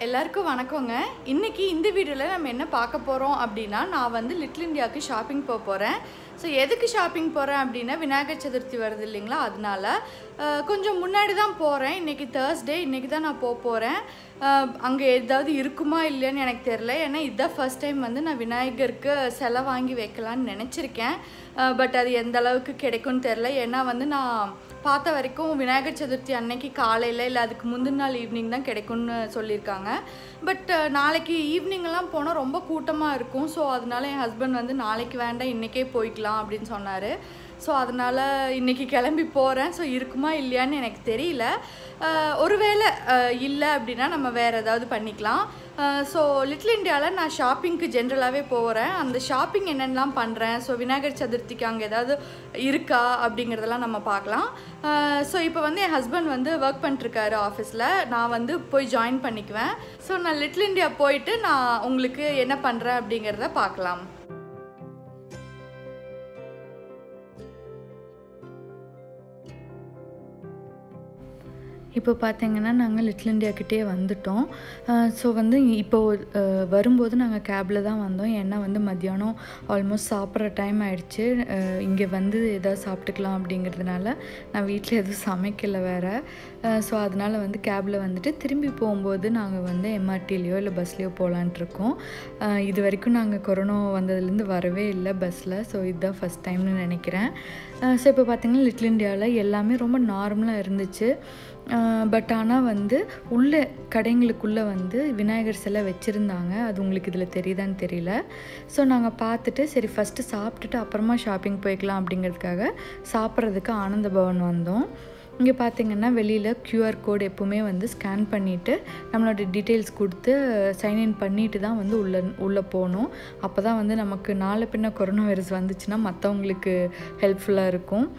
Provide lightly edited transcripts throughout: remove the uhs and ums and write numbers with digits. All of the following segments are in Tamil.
எல்லாருக்கும் வணக்கங்க. இன்னைக்கு இந்த வீடியோல நம்ம என்ன பார்க்க போறோம் அப்படினா நான் வந்து லிட்டில் இந்தியாக்கு ஷாப்பிங் போறேன். ஸோ எதுக்கு ஷாப்பிங் போறேன் அப்படினா விநாயகர் சதுர்த்தி வருது இல்லைங்களா, அதனால கொஞ்சம் முன்னாடி தான் போறேன். இன்னைக்கு Thursday, இன்னைக்கு தான் நான் போறேன். அங்கே ஏதாவது இருக்குமா இல்லையான்னு எனக்கு தெரியல. ஏன்னா இதுதான் ஃபர்ஸ்ட் டைம் வந்து நான் விநாயகருக்கு சிலை வாங்கி வைக்கலான்னு நினச்சிருக்கேன். பட் அது எந்த அளவுக்கு கிடைக்கும்னு தெரில. ஏன்னா வந்து நான் பார்த்த வரைக்கும் விநாயகர் சதுர்த்தி அன்னைக்கு காலையில் இல்லை அதுக்கு முந்தின நாள் ஈவினிங் தான் கிடைக்கும்னு சொல்லியிருக்காங்க. பட் நாளைக்கு ஈவினிங்கெல்லாம் போனால் ரொம்ப கூட்டமாக இருக்கும். ஸோ அதனால என் ஹஸ்பண்ட் வந்து நாளைக்கு வேண்டாம் இன்றைக்கே போய்க்கலாம் அப்படின்னு சொன்னார். ஸோ அதனால் இன்றைக்கி கிளம்பி போகிறேன். ஸோ இருக்குமா இல்லையான்னு எனக்கு தெரியல. ஒருவேளை இல்லை அப்படின்னா நம்ம வேறு ஏதாவது பண்ணிக்கலாம். ஸோ லிட்டில் இண்டியாவில் நான் ஷாப்பிங்க்கு ஜென்ரலாகவே போகிறேன். அந்த ஷாப்பிங் என்னென்னலாம் பண்ணுறேன், ஸோ விநாயகர் சதுர்த்திக்கு அங்கே ஏதாவது இருக்கா அப்படிங்கிறதெல்லாம் நம்ம பார்க்கலாம். ஸோ இப்போ வந்து என் ஹஸ்பண்ட் வந்து ஒர்க் பண்ணிட்டுருக்காரு ஆஃபீஸில். நான் வந்து போய் ஜாயின் பண்ணிக்குவேன். ஸோ நான் லிட்டில் இண்டியா போயிட்டு நான் உங்களுக்கு என்ன பண்ணுறேன் அப்படிங்கிறத பார்க்கலாம். இப்போ பார்த்தீங்கன்னா நாங்கள் லிட்டில் இண்டியாக்கிட்டே வந்துட்டோம். ஸோ வந்து இப்போது வரும்போது நாங்கள் கேபில் தான் வந்தோம். ஏன்னா வந்து மத்தியானம் ஆல்மோஸ்ட் சாப்பிட்ற டைம் ஆகிடுச்சு. இங்கே வந்து எதாவது சாப்பிட்டுக்கலாம் அப்படிங்கிறதுனால நான் வீட்டில் எதுவும் சமைக்கலை வேறு. ஸோ அதனால் வந்து கேபில் வந்துட்டு திரும்பி போகும்போது நாங்கள் வந்து எம்ஆர்டிலேயோ இல்லை பஸ்லேயோ போகலான்ட்ருக்கோம். இது வரைக்கும் நாங்கள் கொரோனா வந்ததுலேருந்து வரவே இல்லை பஸ்ஸில். ஸோ இதுதான் ஃபஸ்ட் டைம்னு நினைக்கிறேன். ஸோ இப்போ பார்த்திங்கன்னா லிட்டில் இண்டியாவில் எல்லாமே ரொம்ப நார்மலாக இருந்துச்சு. பட் ஆனால் வந்து உள்ளே கடைங்களுக்குள்ளே வந்து விநாயகர் சிலை வச்சுருந்தாங்க. அது உங்களுக்கு இதில் தெரியுதான்னு தெரியல. ஸோ நாங்கள் பார்த்துட்டு சரி ஃபஸ்ட்டு சாப்பிட்டுட்டு அப்புறமா ஷாப்பிங் போய்க்கலாம் அப்படிங்கிறதுக்காக சாப்பிட்றதுக்கு ஆனந்த பவன் வந்தோம். இங்கே பார்த்திங்கன்னா வெளியில் QR கோட் எப்போவுமே வந்து ஸ்கேன் பண்ணிவிட்டு நம்மளோட டீட்டெயில்ஸ் கொடுத்து சைன்இன் பண்ணிவிட்டு தான் வந்து உள்ளே போகணும். அப்போ தான் வந்து நமக்கு நாளை பின்ன கொரோனா வைரஸ் வந்துச்சுன்னா மற்றவங்களுக்கு ஹெல்ப்ஃபுல்லாக இருக்கும்.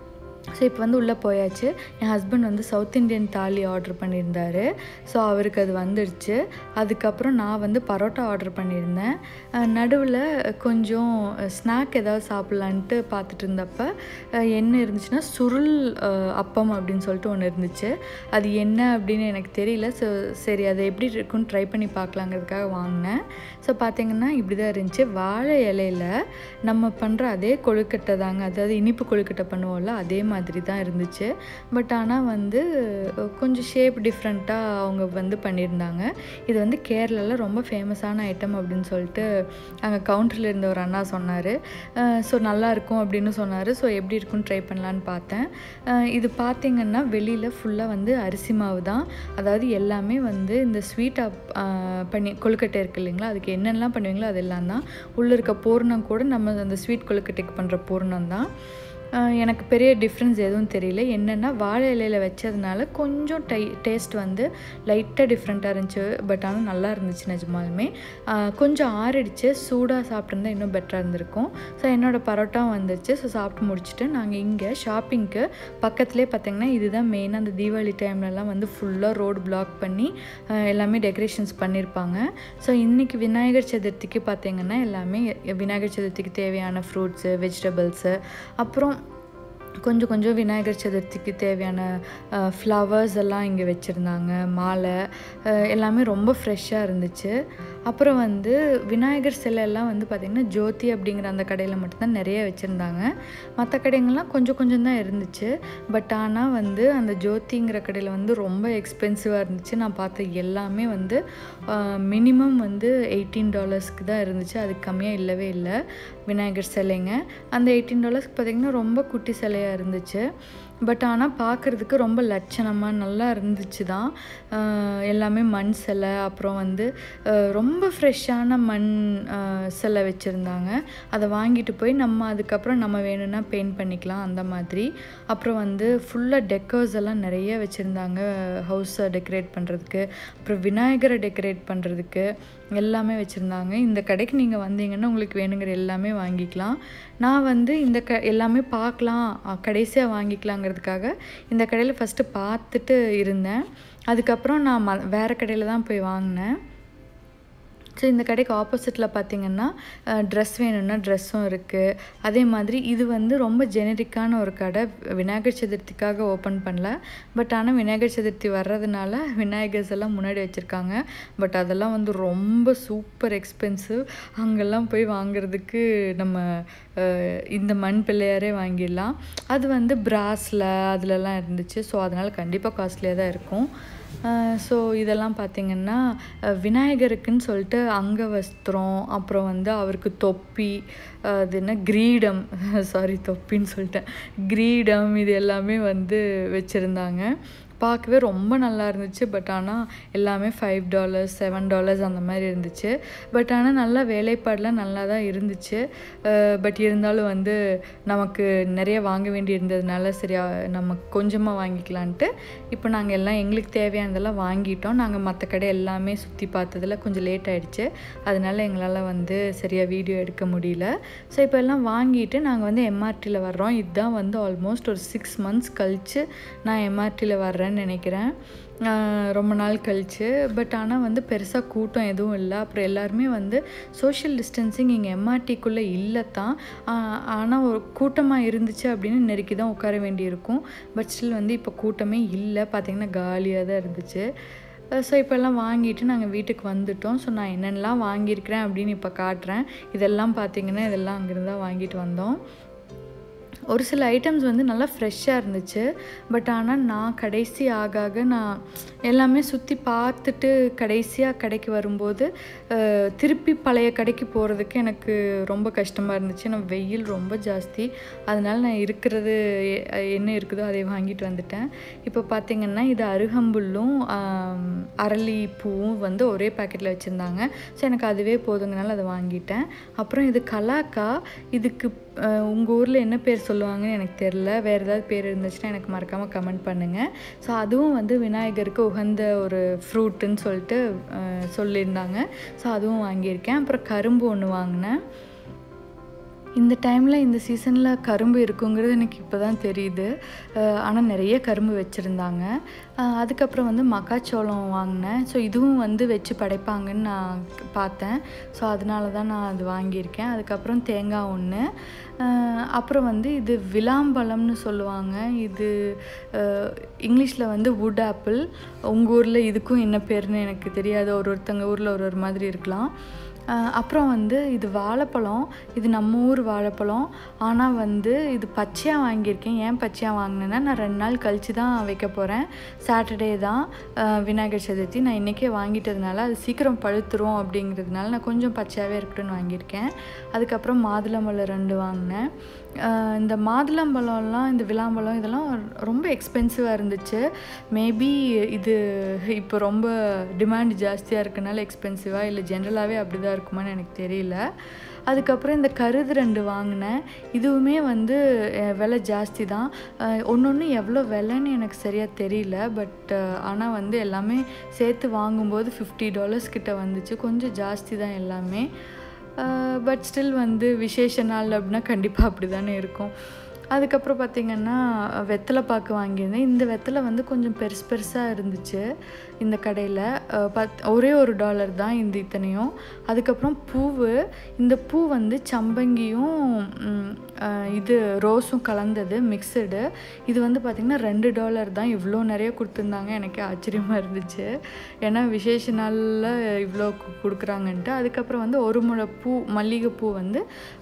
ஸோ இப்போ வந்து உள்ளே போயாச்சு. என் ஹஸ்பண்ட் வந்து சவுத் இண்டியன் தாலி ஆர்டர் பண்ணியிருந்தார். ஸோ அவருக்கு அது வந்துடுச்சு. அதுக்கப்புறம் நான் வந்து பரோட்டா ஆர்டர் பண்ணியிருந்தேன். நடுவில் கொஞ்சம் ஸ்நாக் ஏதாவது சாப்பிட்லான்ட்டு பார்த்துட்டு இருந்தப்போ என்ன இருந்துச்சுன்னா சுருள் அப்பம் அப்படின்னு சொல்லிட்டு ஒன்று இருந்துச்சு. அது என்ன அப்படின்னு எனக்கு தெரியல. ஸோ சரி அதை எப்படி இருக்குன்னு ட்ரை பண்ணி பார்க்கலாங்கிறதுக்காக வாங்கினேன். ஸோ பார்த்திங்கன்னா இப்படி தான் இருந்துச்சு. வாழை இலையில் நம்ம பண்ணுற அதே கொழுக்கட்டை தாங்க, அதாவது இனிப்பு கொழுக்கட்டை பண்ணுவோம்ல அதே மாதிரி தான் இருந்துச்சு. பட் ஆனால் வந்து கொஞ்சம் ஷேப் டிஃப்ரெண்ட்டாக அவங்க வந்து பண்ணியிருந்தாங்க. இது வந்து கேரளாவில் ரொம்ப ஃபேமஸான ஐட்டம் அப்படின்னு சொல்லிட்டு அங்கே கவுண்டரில் இருந்த ஒரு அண்ணா சொன்னார். ஸோ நல்லாயிருக்கும் அப்படின்னு சொன்னார். ஸோ எப்படி இருக்குன்னு ட்ரை பண்ணலான்னு பார்த்தேன். இது பார்த்திங்கன்னா வெளியில் ஃபுல்லாக வந்து அரிசி மாவு தான். அதாவது எல்லாமே வந்து இந்த ஸ்வீட்டாக பண்ணி கொழுக்கட்டை இருக்குது இல்லைங்களா, அதுக்கு என்னென்னலாம் பண்ணுவீங்களோ அதெல்லாம் தான். உள்ளே இருக்க பூர்ணம் கூட நம்ம அந்த ஸ்வீட் கொழுக்கட்டைக்கு பண்ணுற பூர்ணம் தான். எனக்கு பெரிய டிஃப்ரென்ஸ் எதுவும் தெரியல. என்னென்னா வாழை இலையில் வச்சதுனால கொஞ்சம் டேஸ்ட் வந்து லைட்டாக டிஃப்ரெண்ட்டாக இருந்துச்சு. பட் ஆனால் நல்லா இருந்துச்சு நிஜமாலுமே. கொஞ்சம் ஆறிடுச்சு. சூடாக சாப்பிட்ருந்தா இன்னும் பெட்டராக இருந்திருக்கும். ஸோ என்னோடய பரோட்டாவும் வந்துருச்சு. ஸோ சாப்பிட்டு முடிச்சுட்டு நாங்கள் இங்கே ஷாப்பிங்க்கு பக்கத்துலேயே பார்த்திங்கன்னா இதுதான் மெயினாக அந்த தீபாவளி டைம்லலாம் வந்து ஃபுல்லாக ரோடு பிளாக் பண்ணி எல்லாமே டெக்கரேஷன்ஸ் பண்ணியிருப்பாங்க. ஸோ இன்றைக்கி விநாயகர் சதுர்த்திக்கு பார்த்திங்கன்னா எல்லாமே விநாயகர் சதுர்த்திக்கு தேவையான ஃப்ரூட்ஸு, வெஜிடபிள்ஸு, அப்புறம் கொஞ்சம் விநாயகர் சதுர்த்திக்கு தேவையான ஃப்ளவர்ஸ் எல்லாம் இங்கே வச்சுருந்தாங்க. மாலை எல்லாமே ரொம்ப ஃப்ரெஷ்ஷாக இருந்துச்சு. அப்புறம் வந்து விநாயகர் சிலை எல்லாம் வந்து பார்த்திங்கன்னா ஜோதி அப்படிங்கிற அந்த கடையில் மட்டும்தான் நிறைய வச்சுருந்தாங்க. மற்ற கடைங்கள்லாம் கொஞ்சம் தான் இருந்துச்சு. பட் ஆனால் வந்து அந்த ஜோதிங்கிற கடையில் வந்து ரொம்ப எக்ஸ்பென்சிவாக இருந்துச்சு. நான் பார்த்த எல்லாமே வந்து மினிமம் வந்து $18 தான் இருந்துச்சு. அதுக்கு கம்மியாக இல்லவே இல்லை விநாயகர் சிலைங்க. அந்த $18 பார்த்திங்கன்னா ரொம்ப குட்டி சிலையாக இருந்துச்சு. பட் ஆனால் பார்க்குறதுக்கு ரொம்ப லட்சணமாக நல்லா இருந்துச்சு தான். எல்லாமே மண் சிலை, அப்புறம் வந்து ரொம்ப ஃப்ரெஷ்ஷான மண் சிலை வச்சுருந்தாங்க. அதை வாங்கிட்டு போய் நம்ம அதுக்கப்புறம் நம்ம வேணும்னா பெயிண்ட் பண்ணிக்கலாம் அந்த மாதிரி. அப்புறம் வந்து ஃபுல்லாக டெக்கர்ஸ் எல்லாம் நிறைய வச்சுருந்தாங்க ஹவுஸை டெக்கரேட் பண்ணுறதுக்கு, அப்புறம் விநாயகரை டெக்கரேட் பண்ணுறதுக்கு எல்லாமே வச்சுருந்தாங்க. இந்த கடைக்கு நீங்கள் வந்தீங்கன்னா உங்களுக்கு வேணுங்கிற எல்லாமே வாங்கிக்கலாம். நான் வந்து இந்த எல்லாமே பார்க்கலாம் கடைசியாக வாங்கிக்கலாங்கிறதுக்காக இந்த கடையில் ஃபஸ்ட்டு பார்த்துட்டு இருந்தேன். அதுக்கப்புறம் நான் வேறு கடையில் தான் போய் வாங்கினேன். ஸோ இந்த கடைக்கு ஆப்போசிட்டில் பார்த்திங்கன்னா ட்ரெஸ் வேணும்னா ட்ரெஸ்ஸும் இருக்குது. அதே மாதிரி இது வந்து ரொம்ப ஜெனரிக்கான ஒரு கடை. விநாயகர் சதுர்த்திக்காக ஓப்பன் பண்ணல. பட் ஆனால் விநாயகர் சதுர்த்தி வர்றதுனால விநாயகர்ஸ் எல்லாம் முன்னாடி வச்சுருக்காங்க. பட் அதெல்லாம் வந்து ரொம்ப சூப்பர் எக்ஸ்பென்சிவ். அங்கெல்லாம் போய் வாங்குறதுக்கு நம்ம இந்த மண் பிள்ளையாரே வாங்கிடலாம். அது வந்து பிராஸில் அதுலலாம் இருந்துச்சு. ஸோ அதனால் கண்டிப்பாக காஸ்ட்லியாக தான் இருக்கும். ஸோ இதெல்லாம் பார்த்திங்கன்னா விநாயகருக்குன்னு சொல்லிட்டு அங்கவஸ்திரம், அப்புறம் வந்து அவருக்கு தொப்பி, அது என்ன கிரீடம், சாரி தொப்பின்னு சொல்லிட்டேன், கிரீடம், இது எல்லாமே வந்து வச்சுருந்தாங்க. பார்க்கவே ரொம்ப நல்லா இருந்துச்சு. பட் ஆனால் எல்லாமே $5 $7 அந்த மாதிரி இருந்துச்சு. பட் ஆனால் நல்லா வேலைப்பாடெலாம் நல்லா தான் இருந்துச்சு. பட் இருந்தாலும் வந்து நமக்கு நிறைய வாங்க வேண்டி இருந்ததுனால சரியா நம்ம கொஞ்சமாக வாங்கிக்கலான்ட்டு இப்போ நாங்கள் எல்லாம் எங்களுக்கு தேவையானதெல்லாம் வாங்கிட்டோம். நாங்கள் மற்ற கடை எல்லாமே சுற்றி பார்த்ததில் கொஞ்சம் லேட் ஆகிடுச்சு. அதனால எங்களால் வந்து சரியாக வீடியோ எடுக்க முடியல. ஸோ இப்போ எல்லாம் வாங்கிட்டு நாங்கள் வந்து எம்ஆர்டியில் வர்றோம். இதுதான் வந்து ஆல்மோஸ்ட் ஒரு 6 months கழித்து நான் எம்ஆர்டியில் வர்றேன்னு நினைக்கிறேன். ரொம்ப நாள் கழிச்சு. பட் ஆனால் வந்து பெருசாக கூட்டம் எதுவும் இல்லை. அப்புறம் எல்லாருமே வந்து சோஷியல் டிஸ்டன்சிங் இங்கே எம்ஆர்டிக்குள்ளே இல்லை தான். ஆனால் ஒரு கூட்டமாக இருந்துச்சு அப்படின்னு நெருக்கி தான் உட்கார வேண்டியிருக்கும். பட் ஸ்டில் வந்து இப்போ கூட்டமே இல்லை. பார்த்திங்கன்னா காலியாக தான் இருந்துச்சு. ஸோ இப்போல்லாம் வாங்கிட்டு நாங்கள் வீட்டுக்கு வந்துட்டோம். ஸோ நான் என்னென்னலாம் வாங்கியிருக்கிறேன் அப்படின்னு இப்போ காட்டுறேன். இதெல்லாம் பார்த்திங்கன்னா இதெல்லாம் அங்கேருந்து தான் வாங்கிட்டு வந்தோம். ஒரு சில ஐட்டம்ஸ் வந்து நல்லா ஃப்ரெஷ்ஷாக இருந்துச்சு. பட் ஆனால் நான் கடைசி ஆக நான் எல்லாமே சுற்றி பார்த்துட்டு கடைசியாக கடைக்கு வரும்போது திருப்பி பழைய கடைக்கு போகிறதுக்கு எனக்கு ரொம்ப கஷ்டமாக இருந்துச்சு. நான் வெயில் ரொம்ப ஜாஸ்தி. அதனால் நான் இருக்கிறது என்ன இருக்குதோ அதை வாங்கிட்டு வந்துட்டேன். இப்போ பார்த்திங்கன்னா இது அருகம்புல்லும் அரளி பூவும் வந்து ஒரே பேக்கெட்டில் வச்சுருந்தாங்க. ஸோ எனக்கு அதுவே போதுங்கனால அதை வாங்கிட்டேன். அப்புறம் இது கலாக்கா. இதுக்கு உங்கள் ஊரில் என்ன பேர் சொல்லுவாங்கன்னு எனக்கு தெரில. வேறு ஏதாவது பேர் இருந்துச்சுன்னா எனக்கு மறக்காமல் கமெண்ட் பண்ணுங்கள். ஸோ அதுவும் வந்து விநாயகருக்கு உகந்த ஒரு ஃப்ரூட்டுன்னு சொல்லிட்டு சொல்லியிருந்தாங்க. ஸோ அதுவும் வாங்கியிருக்கேன். அப்புறம் கரும்பு ஒன்று வாங்கினேன். இந்த டைமில் இந்த சீசனில் கரும்பு இருக்குங்கிறது எனக்கு இப்போ தான் தெரியுது. ஆனால் நிறைய கரும்பு வச்சுருந்தாங்க. அதுக்கப்புறம் வந்து மக்காச்சோளம் வாங்கினேன். ஸோ இதுவும் வந்து வச்சு படைப்பாங்கன்னு நான் பார்த்தேன். ஸோ அதனால தான் நான் அது வாங்கியிருக்கேன். அதுக்கப்புறம் தேங்காய் ஒன்று. அப்புறம் வந்து இது விளாம்பழம்னு சொல்லுவாங்க. இது இங்கிலீஷில் வந்து வுட் ஆப்பிள். உங்கள் ஊரில் இதுக்கும் என்ன பேருன்னு எனக்கு தெரியாது. ஒருத்தங்க ஊரில் ஒரு மாதிரி இருக்கலாம். அப்புறம் வந்து இது வாழைப்பழம். இது நம்ம ஊர் வாழைப்பழம். ஆனால் வந்து இது பச்சையாக வாங்கியிருக்கேன். ஏன் பச்சையாக வாங்கினேன்னா நான் 2 நாள் கழித்து தான் வைக்க போகிறேன். சாட்டர்டே தான் விநாயகர் சதுர்த்தி. நான் இன்றைக்கே வாங்கிட்டதுனால அது சீக்கிரம் பழுத்துரும் அப்படிங்கிறதுனால நான் கொஞ்சம் பச்சையாகவே இருக்கட்டும்னு வாங்கியிருக்கேன். அதுக்கப்புறம் மாதுளம்பழம் 2 வாங்கினேன். இந்த மாதுளம்பழம்லாம் இந்த விளாம்பழம் இதெல்லாம் ரொம்ப எக்ஸ்பென்சிவாக இருந்துச்சு. மேபி இது இப்போ ரொம்ப டிமாண்ட் ஜாஸ்தியாக இருக்கனால எக்ஸ்பென்சிவாக இல்லை ஜென்ரலாகவே அப்படி தான் இருக்குமான்னு எனக்கு தெரியல. அதுக்கப்புறம் இந்த கருது 2 வாங்கினேன். இதுவுமே வந்து விலை ஜாஸ்தி தான். ஒன்று எவ்வளோ விலைன்னு எனக்கு சரியாக தெரியல. பட் ஆனால் வந்து எல்லாமே சேர்த்து வாங்கும்போது $50 கிட்ட வந்துச்சு. கொஞ்சம் ஜாஸ்தி தான் எல்லாமே. பட் ஸ்டில் வந்து விசேஷ நாள் அப்படின்னா கண்டிப்பாக அப்படி தானே இருக்கும். அதுக்கப்புறம் பார்த்திங்கன்னா வெத்தலை பாக்கு வாங்கியிருந்தேன். இந்த வெத்தலை வந்து கொஞ்சம் பெருசாக இருந்துச்சு இந்த கடையில். ஒரே $1 தான் இந்த இத்தனையும். அதுக்கப்புறம் பூவு. இந்த பூ வந்து சம்பங்கியும் இது ரோஸும் கலந்தது மிக்சடு. இது வந்து பார்த்திங்கன்னா $2 தான். இவ்வளோ நிறைய கொடுத்துருந்தாங்க. எனக்கு ஆச்சரியமாக இருந்துச்சு. ஏன்னா விசேஷ நாளில் இவ்வளோ கொடுக்குறாங்கன்ட்டு. அதுக்கப்புறம் வந்து ஒரு முழை பூ மல்லிகைப்பூ வந்து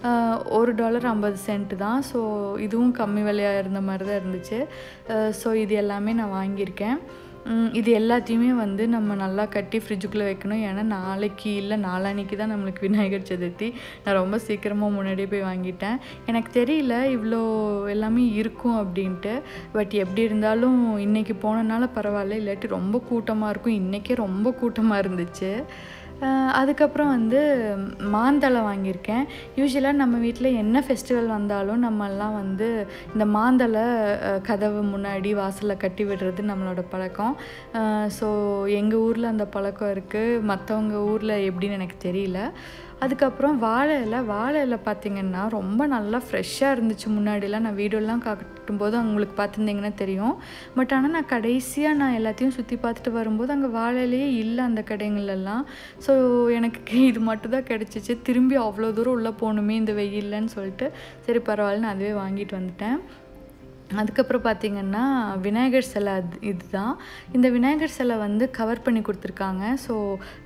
$1.50 தான். ஸோ இதுவும் கம்மி விலையாக இருந்த மாதிரி தான் இருந்துச்சு. ஸோ இது எல்லாமே நான் வாங்கியிருக்கேன். இது எல்லாத்தையுமே வந்து நம்ம நல்லா கட்டி ஃப்ரிட்ஜுக்குள்ளே வைக்கணும். ஏன்னா நாளைக்கு இல்லை நாளான்னைக்கு தான் நம்மளுக்கு விநாயகர் சதுர்த்தி. நான் ரொம்ப சீக்கிரமாக முன்னாடியே போய் வாங்கிட்டேன். எனக்கு தெரியல இவ்வளோ எல்லாமே இருக்கும் அப்படின்ட்டு. பட் எப்படி இருந்தாலும் இன்றைக்கி போனனால பரவாயில்ல. இல்லாட்டி ரொம்ப கூட்டமாக இருக்கும். இன்றைக்கே ரொம்ப கூட்டமாக இருந்துச்சு. அதுக்கப்புறம் வந்து மாந்தலை வாங்கியிருக்கேன். யூஸ்வலாக நம்ம வீட்டில் என்ன ஃபெஸ்டிவல் வந்தாலும் நம்மெல்லாம் வந்து இந்த மாந்தலை கதவு முன்னாடி வாசலில் கட்டி விடுறது நம்மளோட பழக்கம். ஸோ எங்கள் ஊரில் அந்த பழக்கம் இருக்குது. மற்றவங்க ஊரில் எப்படின்னு எனக்கு தெரியல. அதுக்கப்புறம் வாழை இலை பார்த்திங்கன்னா ரொம்ப நல்லா ஃப்ரெஷ்ஷாக இருந்துச்சு. முன்னாடிலாம் நான் வீடியோலாம் காட்டும்போது உங்களுக்கு பார்த்துருந்தீங்கன்னா தெரியும். பட் ஆனால் நான் கடைசியாக நான் எல்லாத்தையும் சுற்றி பார்த்துட்டு வரும்போது அங்கே வாழை இலையே இல்லை அந்த கடைங்களெல்லாம். ஸோ எனக்கு இது மட்டும் தான் கிடச்சிச்சு. திரும்பி அவ்வளோ தூரம் உள்ளே போகணுமே இந்த வெயில்லன்னு சொல்லிட்டு சரி பரவாயில்ல நான் அதுவே வாங்கிட்டு வந்துட்டேன். அதுக்கப்புறம் பார்த்திங்கன்னா விநாயகர் சிலை இதுதான். இந்த விநாயகர் சிலை வந்து கவர் பண்ணி கொடுத்துருக்காங்க. ஸோ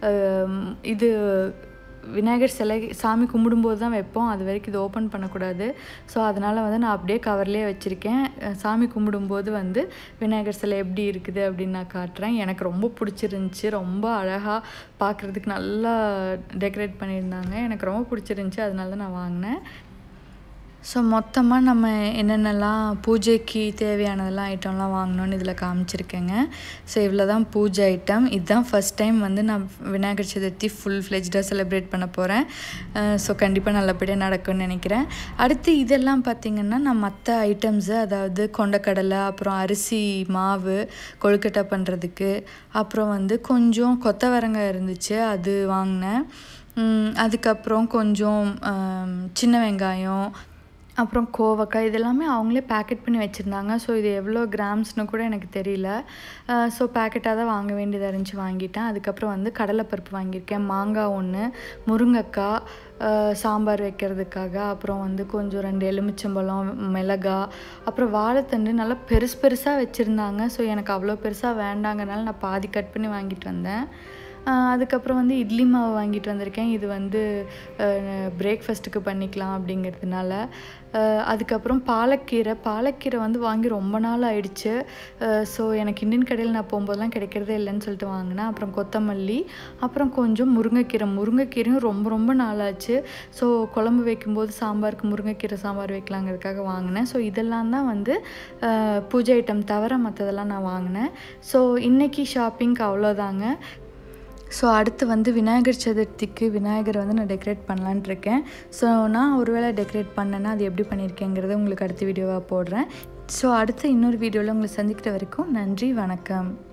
இது விநாயகர் சிலை சாமி கும்பிடும்போது தான் வைப்போம், அது வரைக்கும் இது ஓப்பன் பண்ணக்கூடாது. ஸோ அதனால் வந்து நான் அப்படியே கவர்லேயே வச்சுருக்கேன். சாமி கும்பிடும்போது வந்து விநாயகர் சிலை எப்படி இருக்குது அப்படின்னு நான் காட்டுறேன். எனக்கு ரொம்ப பிடிச்சிருந்துச்சி. ரொம்ப அழகாக பார்க்குறதுக்கு நல்லா டெக்கரேட் பண்ணியிருந்தாங்க. எனக்கு ரொம்ப பிடிச்சிருந்துச்சி, அதனால தான் நான் வாங்கினேன். ஸோ மொத்தமாக நம்ம என்னென்னலாம் பூஜைக்கு தேவையானதெல்லாம் ஐட்டம்லாம் வாங்கினோன்னு இதில் காமிச்சிருக்கேங்க. ஸோ இவ்வளோ தான் பூஜை ஐட்டம். இதுதான் ஃபஸ்ட் டைம் வந்து நான் விநாயகர் சதுர்த்தி ஃபுல் ஃப்ளெஜ்டாக செலிப்ரேட் பண்ண போகிறேன். ஸோ கண்டிப்பாக நல்லபடியாக நடக்கும்னு நினைக்கிறேன். அடுத்து இதெல்லாம் பார்த்திங்கன்னா நான் மற்ற ஐட்டம்ஸு, அதாவது கொண்டக்கடலை, அப்புறம் அரிசி மாவு கொழுக்கட்டை பண்ணுறதுக்கு, அப்புறம் வந்து கொஞ்சம் கொத்தவரங்காய் இருந்துச்சு அது வாங்கினேன். அதுக்கப்புறம் கொஞ்சம் சின்ன வெங்காயம், அப்புறம் கோவக்காய், இதெல்லாமே அவங்களே பேக்கெட் பண்ணி வச்சுருந்தாங்க. ஸோ இது எவ்வளோ கிராம்ஸ்னு கூட எனக்கு தெரியல. ஸோ பேக்கெட்டாக தான் வாங்க வேண்டியதாக இருந்துச்சு, வாங்கிட்டேன். அதுக்கப்புறம் வந்து கடலைப்பருப்பு வாங்கியிருக்கேன், மாங்காய் 1, முருங்கைக்காய் சாம்பார் வைக்கிறதுக்காக, அப்புறம் வந்து கொஞ்சம் 2 எலுமிச்சம்பழம், மிளகாய், அப்புறம் வாழைத்தண்டு நல்லா பெருசாக வச்சுருந்தாங்க. ஸோ எனக்கு அவ்வளோ பெருசாக வேண்டாங்கனால நான் பாதி கட் பண்ணி வாங்கிட்டு வந்தேன். அதுக்கப்புறம் வந்து இட்லி மாவு வாங்கிட்டு வந்திருக்கேன். இது வந்து பிரேக்ஃபாஸ்ட்டுக்கு பண்ணிக்கலாம் அப்படிங்கிறதுனால. அதுக்கப்புறம் பாலக்கீரை வந்து வாங்கி ரொம்ப நாள் ஆயிடுச்சு. ஸோ எனக்கு இந்தியன் கடையில் நான் போகும்போதெல்லாம் கிடைக்கிறதே இல்லைன்னு சொல்லிட்டு வாங்கினேன். அப்புறம் கொத்தமல்லி, அப்புறம் கொஞ்சம் முருங்கைக்கீரையும் ரொம்ப நாளாச்சு. ஸோ குழம்பு வைக்கும்போது சாம்பாருக்கு முருங்கைக்கீரை சாம்பார் வைக்கலாங்கிறதுக்காக வாங்கினேன். ஸோ இதெல்லாம் தான் வந்து பூஜை ஐட்டம் தவிர மற்றதெல்லாம் நான் வாங்கினேன். ஸோ இன்றைக்கி ஷாப்பிங்க்கு அவ்வளோதாங்க. ஸோ அடுத்து வந்து விநாயகர் சதுர்த்திக்கு விநாயகரை வந்து நான் டெக்கரேட் பண்ணலான்ட்டு இருக்கேன். ஸோ நான் ஒருவேளை டெக்கரேட் பண்ணேன்னா அது எப்படி பண்ணியிருக்கேங்கிறத உங்களுக்கு அடுத்த வீடியோவாக போடுறேன். ஸோ அடுத்த இன்னொரு வீடியோவில் உங்களை சந்திக்கிற வரைக்கும் நன்றி, வணக்கம்.